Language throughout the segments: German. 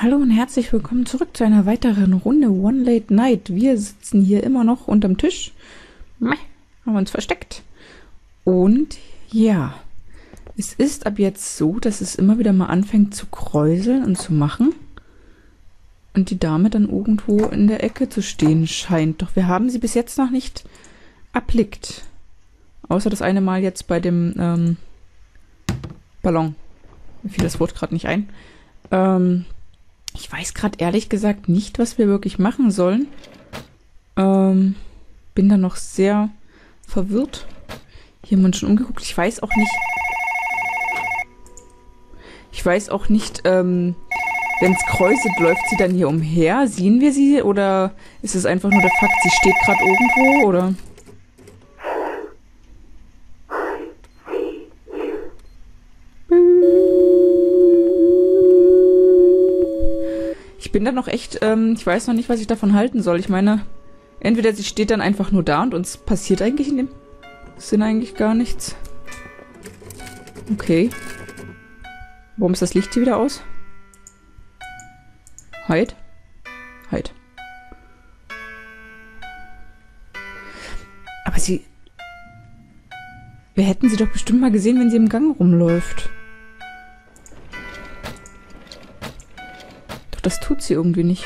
Hallo und herzlich willkommen zurück zu einer weiteren Runde One Late Night. Wir sitzen hier immer noch unterm Tisch, haben uns versteckt. Und ja, es ist ab jetzt so, dass es immer wieder mal anfängt zu kräuseln und zu machen. Und die Dame dann irgendwo in der Ecke zu stehen scheint. Doch wir haben sie bis jetzt noch nicht erblickt. Außer das eine Mal jetzt bei dem Ballon. Mir fiel das Wort gerade nicht ein. Ich weiß gerade ehrlich gesagt nicht, was wir wirklich machen sollen. Bin da noch sehr verwirrt. Hier haben wir uns schon umgeguckt. Ich weiß auch nicht, wenn es kräuselt, läuft sie dann hier umher? Sehen wir sie? Oder ist es einfach nur der Fakt, sie steht gerade irgendwo? Oder? Ich bin da noch echt, ich weiß noch nicht, was ich davon halten soll. Ich meine, entweder sie steht dann einfach nur da und uns passiert eigentlich in dem Sinn eigentlich gar nichts. Okay. Warum ist das Licht hier wieder aus? Halt. Aber wir hätten sie doch bestimmt mal gesehen, wenn sie im Gang rumläuft. Doch das tut sie irgendwie nicht.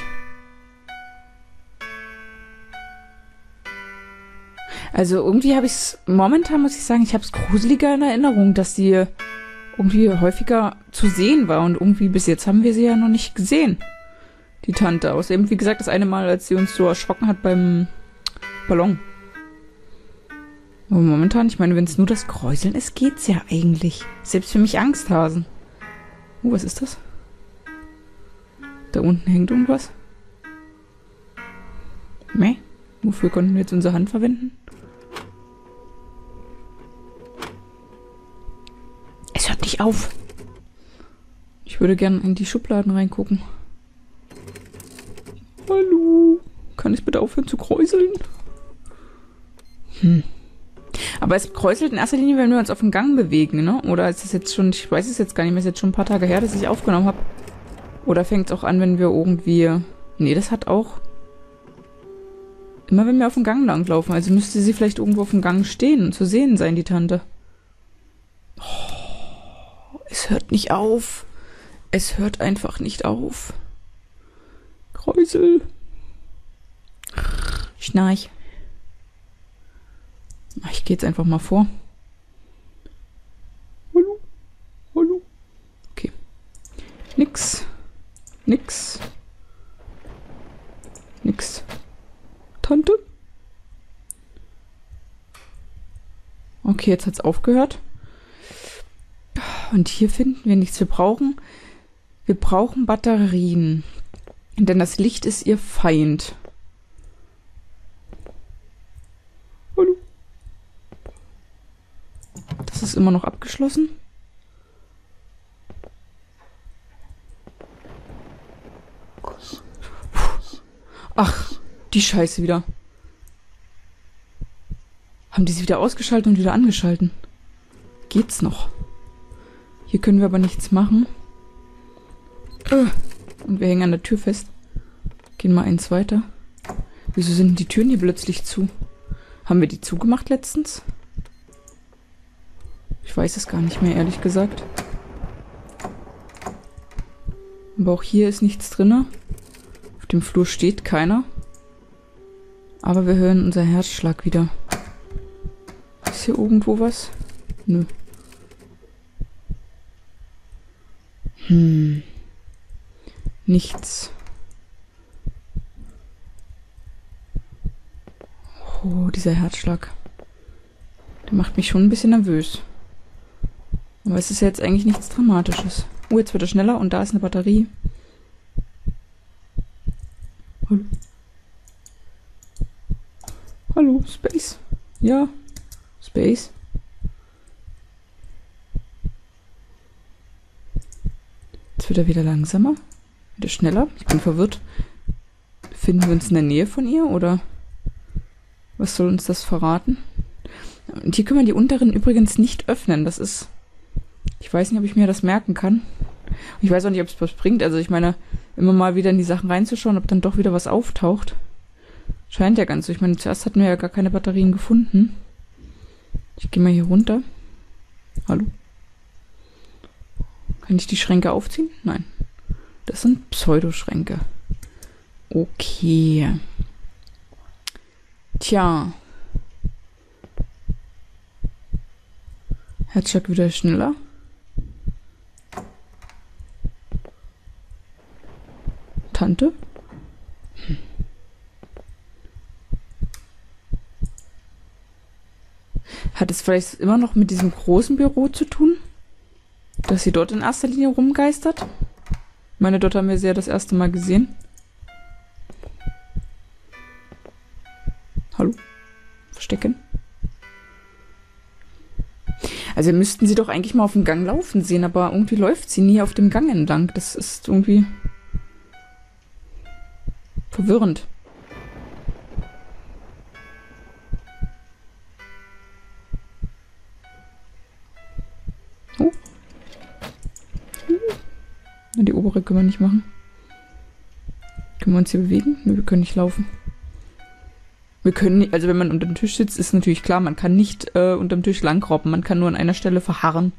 Also irgendwie habe ich es, momentan muss ich sagen, ich habe es gruseliger in Erinnerung, dass sie irgendwie häufiger zu sehen war. Und irgendwie bis jetzt haben wir sie ja noch nicht gesehen. Die Tante. Außerdem, wie gesagt, das eine Mal, als sie uns so erschrocken hat beim Ballon. Aber momentan, ich meine, wenn es nur das Kräuseln ist, geht's ja eigentlich. Selbst für mich Angsthasen. Was ist das? Da unten hängt irgendwas. Wofür konnten wir jetzt unsere Hand verwenden? Es hört nicht auf. Ich würde gerne in die Schubladen reingucken. Hallo? Kann ich bitte aufhören zu kräuseln? Aber es kräuselt in erster Linie, wenn wir uns auf den Gang bewegen, ne? Oder ist das jetzt schon, ich weiß es jetzt gar nicht mehr, ist jetzt schon ein paar Tage her, dass ich aufgenommen habe. Oder fängt es auch an, wenn wir irgendwie... Nee, das hat auch... Immer wenn wir auf dem Gang langlaufen. Also müsste sie vielleicht irgendwo auf dem Gang stehen und zu sehen sein, die Tante. Oh, es hört nicht auf. Es hört einfach nicht auf. Kräusel. Schnarch. Ich gehe jetzt einfach mal vor. Hallo. Okay. Nix. Tante? Okay, jetzt hat's aufgehört. Und hier finden wir nichts. Wir brauchen Batterien. Denn das Licht ist ihr Feind. Hallo. Das ist immer noch abgeschlossen. Ach, die Scheiße wieder. Haben die sie wieder ausgeschaltet und wieder angeschalten? Geht's noch? Hier können wir aber nichts machen. Und wir hängen an der Tür fest. Gehen mal eins weiter. Wieso sind die Türen hier plötzlich zu? Haben wir die zugemacht letztens? Ich weiß es gar nicht mehr, ehrlich gesagt. Aber auch hier ist nichts drin. Auf dem Flur steht keiner. Aber wir hören unser Herzschlag wieder. Ist hier irgendwo was? Nö. Nichts. Oh, dieser Herzschlag. Der macht mich schon ein bisschen nervös. Aber es ist ja jetzt eigentlich nichts Dramatisches. Oh, jetzt wird er schneller und da ist eine Batterie. Hallo, Space. Ja, Space. Jetzt wird er wieder langsamer. Wieder schneller. Ich bin verwirrt. Befinden wir uns in der Nähe von ihr oder was soll uns das verraten? Und hier können wir die unteren übrigens nicht öffnen. Das ist... Ich weiß nicht, ob ich mir das merken kann. Ich weiß auch nicht, ob es was bringt. Also ich meine, immer mal wieder in die Sachen reinzuschauen, ob dann doch wieder was auftaucht. Scheint ja ganz so. Ich meine, zuerst hatten wir ja gar keine Batterien gefunden. Ich gehe mal hier runter. Hallo? Kann ich die Schränke aufziehen? Nein. Das sind Pseudoschränke. Okay. Tja. Herzschlag wieder schneller. Tante? Hat es vielleicht immer noch mit diesem großen Büro zu tun? Dass sie dort in erster Linie rumgeistert? Ich meine, dort haben wir sie ja das erste Mal gesehen. Hallo? Verstecken? Also wir müssten sie doch eigentlich mal auf dem Gang laufen sehen, aber irgendwie läuft sie nie auf dem Gang entlang. Das ist irgendwie verwirrend. Oh. Die obere können wir nicht machen. Können wir uns hier bewegen? Nee, wir können nicht laufen. Wir können nicht, also wenn man unter dem Tisch sitzt, ist natürlich klar, man kann nicht unter dem Tisch langrobben. Man kann nur an einer Stelle verharren.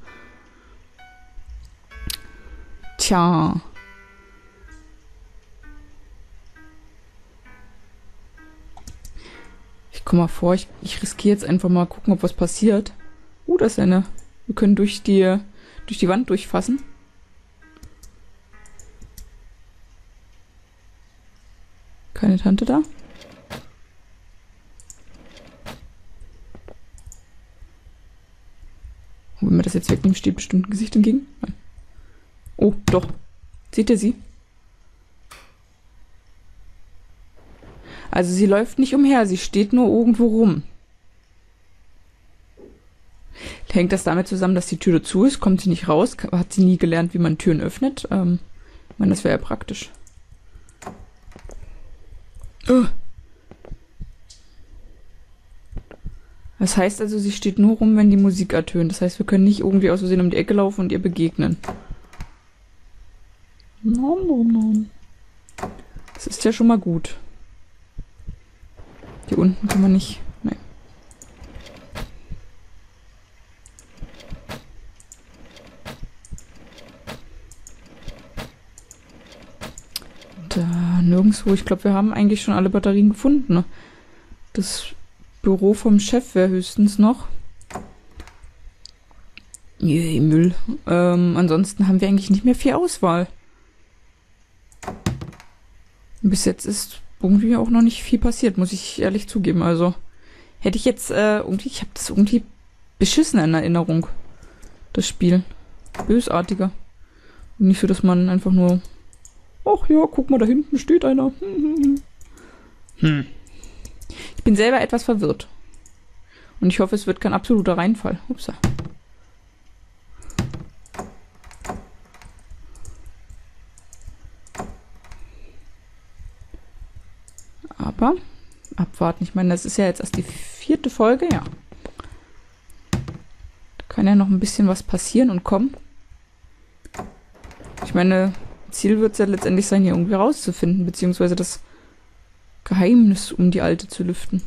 Tja. Ich komme mal vor, ich riskiere jetzt einfach mal gucken, ob was passiert. Da ist eine. Wir können durch die Wand durchfassen. Keine Tante da. Und wenn wir das jetzt wegnehmen, steht bestimmt ein Gesicht entgegen. Nein. Oh, doch. Seht ihr sie? Also sie läuft nicht umher, sie steht nur irgendwo rum. Hängt das damit zusammen, dass die Tür zu ist? Kommt sie nicht raus? Hat sie nie gelernt, wie man Türen öffnet? Ich meine, das wäre ja praktisch. Das heißt also, sie steht nur rum, wenn die Musik ertönt. Das heißt, wir können nicht irgendwie aus Versehen um die Ecke laufen und ihr begegnen. Nein. Das ist ja schon mal gut. Hier unten kann man nicht... Nein. Da nirgendwo. Ich glaube, wir haben eigentlich schon alle Batterien gefunden. Ne? Das Büro vom Chef wäre höchstens noch. Yay, Müll. Ansonsten haben wir eigentlich nicht mehr viel Auswahl. Bis jetzt ist irgendwie auch noch nicht viel passiert, muss ich ehrlich zugeben. Also hätte ich jetzt irgendwie, ich habe das irgendwie beschissen in Erinnerung, das Spiel. Bösartiger. Und nicht so, dass man einfach nur, ach ja, guck mal, da hinten steht einer. Ich bin selber etwas verwirrt. Und ich hoffe, es wird kein absoluter Reinfall. Upsa. Aber abwarten. Ich meine, das ist ja jetzt erst die 4. Folge, ja. Da kann ja noch ein bisschen was passieren und kommen. Ich meine, Ziel wird es ja letztendlich sein, hier irgendwie rauszufinden, beziehungsweise das Geheimnis um die Alte zu lüften.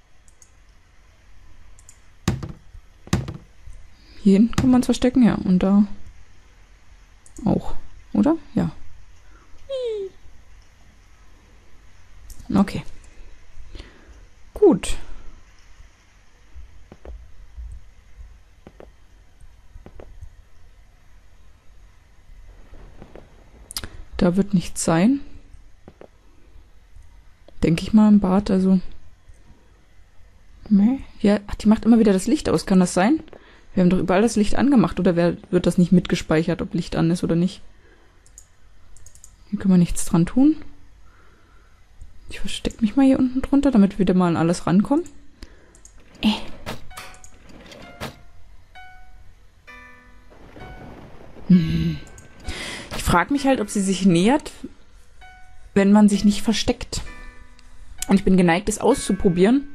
Hier hinten kann man es verstecken, ja. Und da auch, oder? Ja. Okay. Gut. Da wird nichts sein. Denke ich mal im Bad, also. Ja, ach, die macht immer wieder das Licht aus, kann das sein? Wir haben doch überall das Licht angemacht, oder wird das nicht mitgespeichert, ob Licht an ist oder nicht? Hier können wir nichts dran tun. Ich verstecke mich mal hier unten drunter, damit wir wieder mal an alles rankommen. Ich frage mich halt, ob sie sich nähert, wenn man sich nicht versteckt. Und ich bin geneigt, es auszuprobieren.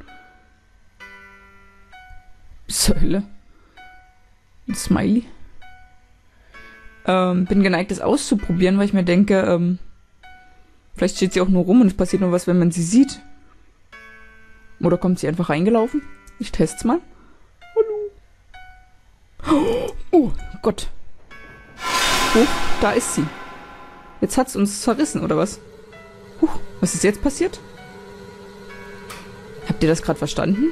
Säule. Ein Smiley. Bin geneigt, es auszuprobieren, weil ich mir denke, Vielleicht steht sie auch nur rum und es passiert nur was, wenn man sie sieht. Oder kommt sie einfach reingelaufen? Ich test's mal. Hallo. Oh Gott. Oh, da ist sie. Jetzt hat's uns zerrissen, oder was? Was ist jetzt passiert? Habt ihr das gerade verstanden?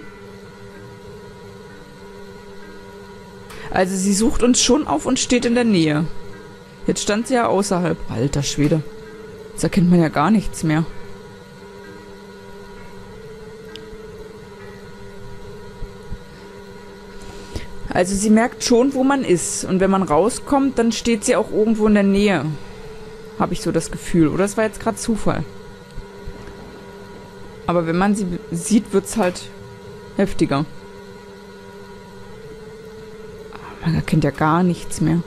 Also sie sucht uns schon auf und steht in der Nähe. Jetzt stand sie ja außerhalb. Alter Schwede. Jetzt erkennt man ja gar nichts mehr. Also sie merkt schon, wo man ist. Und wenn man rauskommt, dann steht sie auch irgendwo in der Nähe. Habe ich so das Gefühl. Oder es war jetzt gerade Zufall. Aber wenn man sie sieht, wird es halt heftiger. Man erkennt ja gar nichts mehr.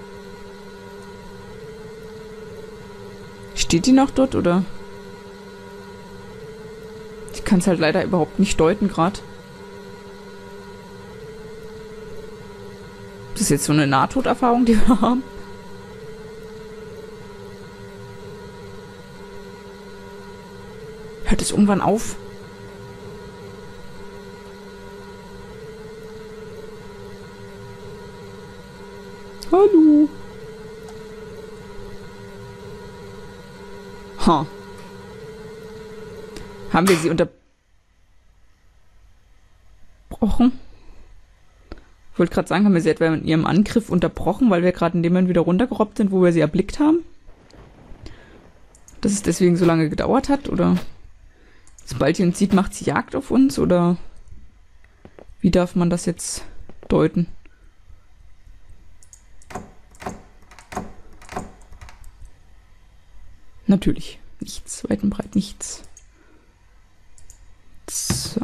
Steht die noch dort, oder? Ich kann es halt leider überhaupt nicht deuten gerade. Das ist jetzt so eine Nahtoderfahrung, die wir haben. Hört es irgendwann auf? Hallo. Ha. Haben wir sie unterbrochen? Ich wollte gerade sagen, haben wir sie etwa in ihrem Angriff unterbrochen, weil wir gerade in dem Moment wieder runtergerobbt sind, wo wir sie erblickt haben? Dass es deswegen so lange gedauert hat, oder? Sobald sie uns sieht, macht sie Jagd auf uns, oder wie darf man das jetzt deuten? Natürlich. Nichts. Weit und breit nichts. So.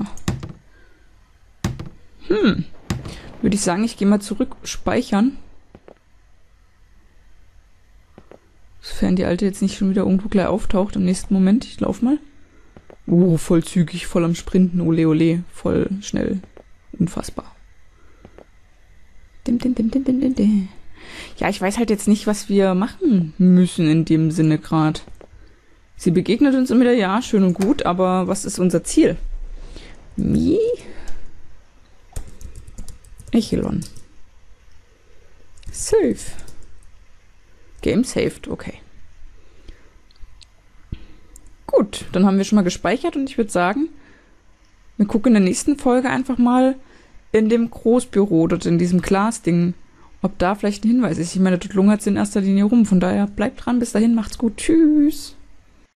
Würde ich sagen, ich gehe mal zurück speichern. Sofern die Alte jetzt nicht schon wieder irgendwo gleich auftaucht im nächsten Moment. Ich laufe mal. Oh, voll zügig, voll am Sprinten. Ole, ole. Voll schnell. Unfassbar. Dim, dim, dim, dim, dim, dim, dim. Ja, ich weiß halt jetzt nicht, was wir machen müssen in dem Sinne gerade. Sie begegnet uns immer wieder, ja, schön und gut, aber was ist unser Ziel? Mi? Echelon. Save. Game saved, okay. Gut, dann haben wir schon mal gespeichert und ich würde sagen, wir gucken in der nächsten Folge einfach mal in dem Großbüro, dort in diesem Glasding, ob da vielleicht ein Hinweis ist. Ich meine, dort lungert es in erster Linie rum, von daher bleibt dran, bis dahin, macht's gut, tschüss.